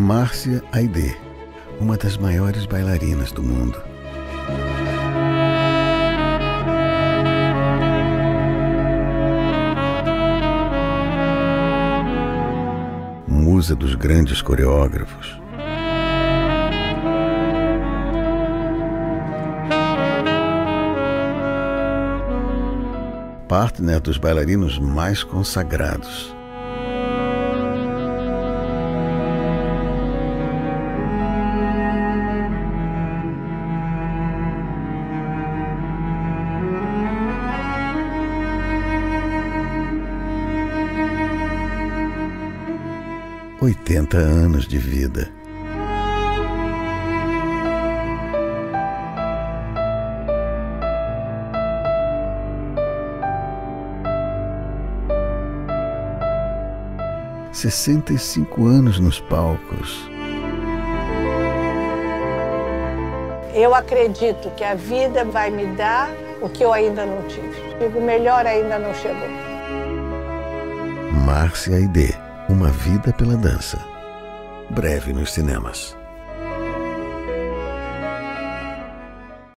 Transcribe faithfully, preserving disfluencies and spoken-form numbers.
Márcia Aidê, uma das maiores bailarinas do mundo. Musa dos grandes coreógrafos. Partner dos bailarinos mais consagrados. Oitenta anos de vida. Sessenta e cinco anos nos palcos. Eu acredito que a vida vai me dar o que eu ainda não tive. O melhor ainda não chegou. Márcia Aidê, uma vida pela dança. Breve nos cinemas.